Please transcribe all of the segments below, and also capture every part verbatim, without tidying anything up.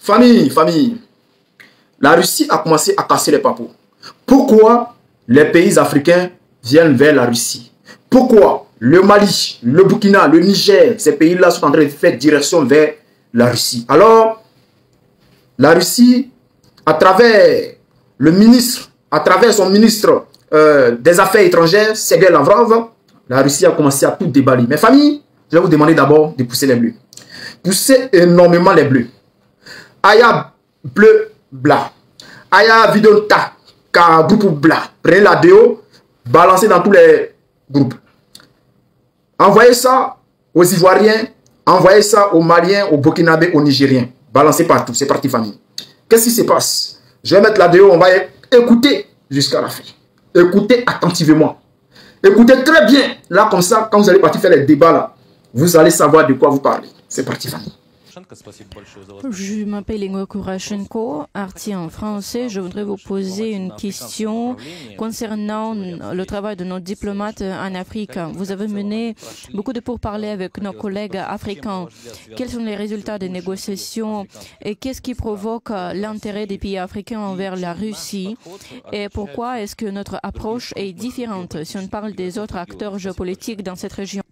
Famille, famille, la Russie a commencé à casser les papous. Pourquoi les pays africains viennent vers la Russie? Pourquoi le Mali, le Burkina, le Niger, ces pays-là sont en train de faire direction vers la Russie? Alors, la Russie, à travers le ministre, à travers son ministre euh, des Affaires étrangères, Sergei Lavrov, la Russie a commencé à tout déballer. Mes familles, je vais vous demander d'abord de pousser les bleus. Poussez énormément les bleus. Aya bleu blanc. Aya vidonta ka groupe blanc. Prenez la déo, balancez dans tous les groupes. Envoyez ça aux Ivoiriens, envoyez ça aux Maliens, aux Burkinabés, aux Nigériens. Balancez partout, c'est parti famille. Qu'est-ce qui se passe? Je vais mettre la déo, on va écouter jusqu'à la fin. Écoutez attentivement. Écoutez très bien. Là, comme ça, quand vous allez partir faire les débats, là, vous allez savoir de quoi vous parlez. C'est parti, famille. Je m'appelle Ingo Kurashenko, artiste en français. Je voudrais vous poser une question concernant le travail de nos diplomates en Afrique. Vous avez mené beaucoup de pourparlers avec nos collègues africains. Quels sont les résultats des négociations et qu'est-ce qui provoque l'intérêt des pays africains envers la Russie? Et pourquoi est-ce que notre approche est différente si on parle des autres acteurs géopolitiques dans cette région?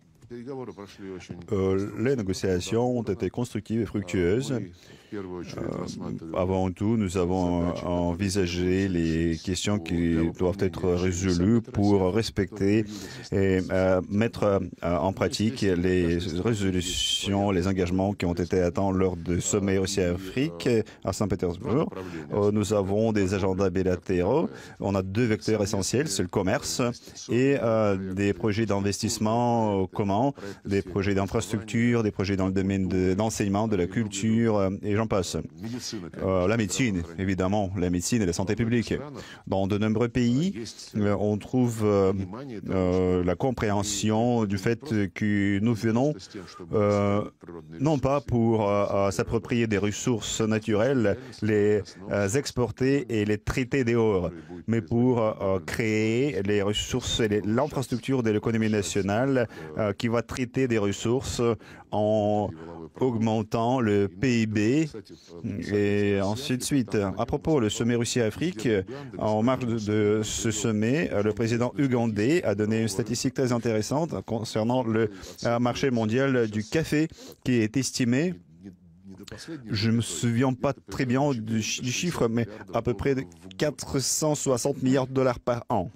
Euh, les négociations ont été constructives et fructueuses. Euh, avant tout, nous avons envisagé les questions qui doivent être résolues pour respecter et euh, mettre euh, en pratique les résolutions, les engagements qui ont été atteints lors du sommet Russie-Afrique à Saint-Pétersbourg. Euh, nous avons des agendas bilatéraux. On a deux vecteurs essentiels, c'est le commerce et euh, des projets d'investissement communs, des projets d'infrastructure, des projets dans le domaine de l'enseignement, de la culture et j'en passe. Euh, la médecine, évidemment, la médecine et la santé publique. Dans de nombreux pays, euh, on trouve euh, euh, la compréhension du fait que nous venons euh, non pas pour euh, s'approprier des ressources naturelles, les euh, exporter et les traiter dehors, mais pour euh, créer les ressources et l'infrastructure de l'économie nationale euh, qui va traiter des ressources en augmentant le P I B et ainsi de suite. À propos du sommet Russie-Afrique, en marge de, de ce sommet, le président ougandais a donné une statistique très intéressante concernant le marché mondial du café qui est estimé, je ne me souviens pas très bien du, du chiffre, mais à peu près de quatre cent soixante milliards de dollars par an.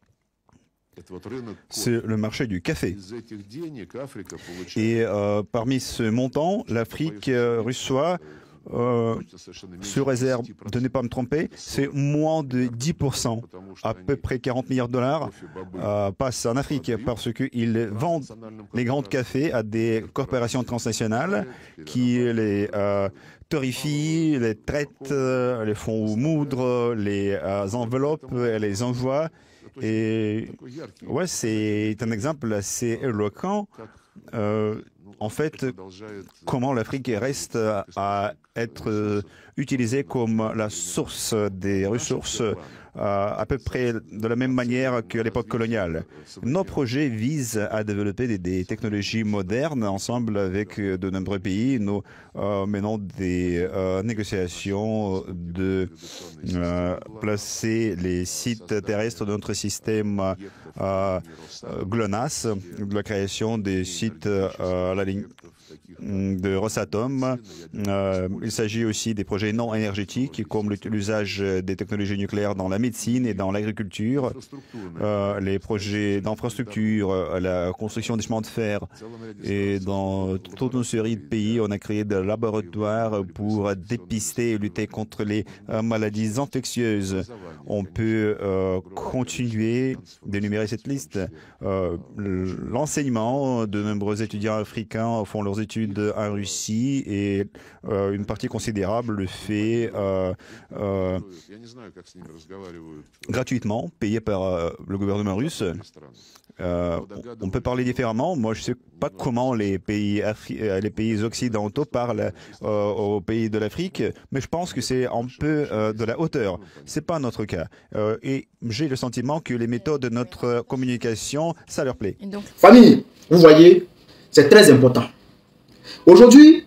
C'est le marché du café. Et euh, parmi ce montant, l'Afrique euh, reçoit, euh, sous réserve de ne pas me tromper, c'est moins de dix pour cent, à peu près quarante milliards de dollars, euh, passent en Afrique parce qu'ils vendent les grands cafés à des corporations transnationales qui les euh, torréfient, les traitent, les font moudre, les euh, enveloppent et les envoient. Et ouais, c'est un exemple assez éloquent. Euh, en fait, comment l'Afrique reste à, à être utilisée comme la source des ressources euh, à peu près de la même manière qu'à l'époque coloniale. Nos projets visent à développer des, des technologies modernes ensemble avec de nombreux pays. Nous euh, menons des euh, négociations de euh, placer les sites terrestres de notre système euh, GLONASS, de la création des sites euh, à la ligne de Rosatom. Euh, il s'agit aussi des projets non énergétiques comme l'usage des technologies nucléaires dans la médecine et dans l'agriculture, euh, les projets d'infrastructure, la construction des chemins de fer. Et dans toute une série de pays, on a créé des laboratoires pour dépister et lutter contre les euh, maladies infectieuses. On peut euh, continuer d'énumérer cette liste. Euh, L'enseignement, de nombreux étudiants africains font leurs études en Russie et euh, une partie considérable le fait euh, euh, gratuitement, payé par euh, le gouvernement russe. Euh, on peut parler différemment. Moi, je ne sais pas comment les pays, les pays occidentaux parlent euh, aux pays de l'Afrique, mais je pense que c'est un peu euh, de la hauteur. Ce n'est pas notre cas. Euh, et j'ai le sentiment que les méthodes de notre communication, ça leur plaît. Famille, vous voyez, c'est très important. Aujourd'hui,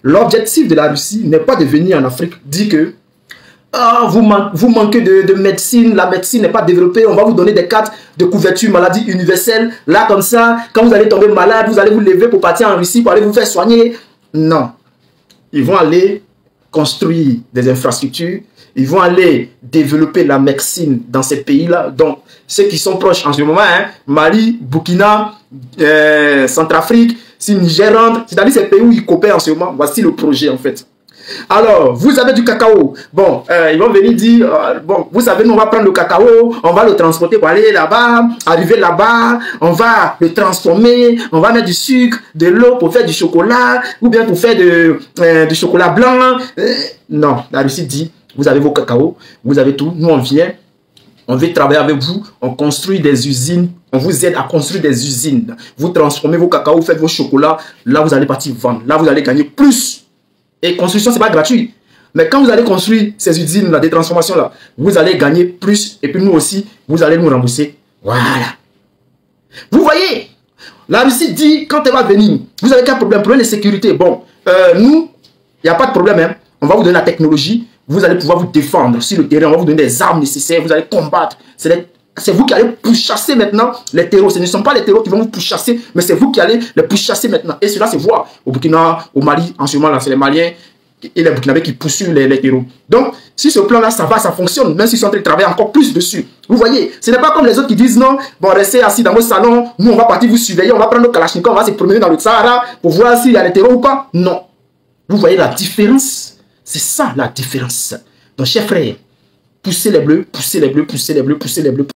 L'objectif de la Russie n'est pas de venir en Afrique dire que ah, vous, man vous manquez de, de médecine, la médecine n'est pas développée, on va vous donner des cartes de couverture maladie universelle. Là, comme ça, quand vous allez tomber malade, vous allez vous lever pour partir en Russie, pour aller vous faire soigner. Non. Ils vont aller construire des infrastructures, ils vont aller développer la médecine dans ces pays-là. Donc, ceux qui sont proches en ce moment, hein, Mali, Burkina, euh, Centrafrique, si Niger rentre, c'est-à-dire ces pays où ils coopèrent en ce moment, voici le projet en fait. Alors, vous avez du cacao. Bon, euh, ils vont venir dire, euh, bon, vous savez, nous on va prendre le cacao, on va le transporter pour aller là-bas, arriver là-bas, on va le transformer, on va mettre du sucre, de l'eau pour faire du chocolat, ou bien pour faire de, euh, du chocolat blanc. Euh, non, la Russie dit, vous avez vos cacao, vous avez tout, nous on vient, on veut travailler avec vous, on construit des usines, on vous aide à construire des usines. Vous transformez vos cacao, vous faites vos chocolats, là vous allez partir vendre, là vous allez gagner plus. Et construction, ce n'est pas gratuit. Mais quand vous allez construire ces usines-là, des transformations-là, vous allez gagner plus. Et puis nous aussi, vous allez nous rembourser. Voilà. Vous voyez, la Russie dit, quand elle va venir, vous avez quel problème? Problème de sécurité. Bon, euh, nous, il n'y a pas de problème. Hein. On va vous donner la technologie. Vous allez pouvoir vous défendre sur le terrain. On va vous donner des armes nécessaires. Vous allez combattre. C'est vous qui allez pourchasser maintenant les terreaux. Ce ne sont pas les terreaux qui vont vous pourchasser, mais c'est vous qui allez les pourchasser maintenant. Et cela se voit au Burkina, au Mali, en ce moment-là, c'est les Maliens et les Burkinabés qui poursuivent les, les terreaux. Donc, si ce plan-là, ça va, ça fonctionne, même s'ils sont en train de travailler encore plus dessus. Vous voyez, ce n'est pas comme les autres qui disent non, bon, restez assis dans vos salons, nous, on va partir vous surveiller, on va prendre nos kalachnikovs, on va se promener dans le Sahara pour voir s'il y a les terreaux ou pas. Non. Vous voyez la différence? C'est ça la différence. Donc, chers frères, poussez les bleus, poussez les bleus, poussez les bleus, poussez les bleus.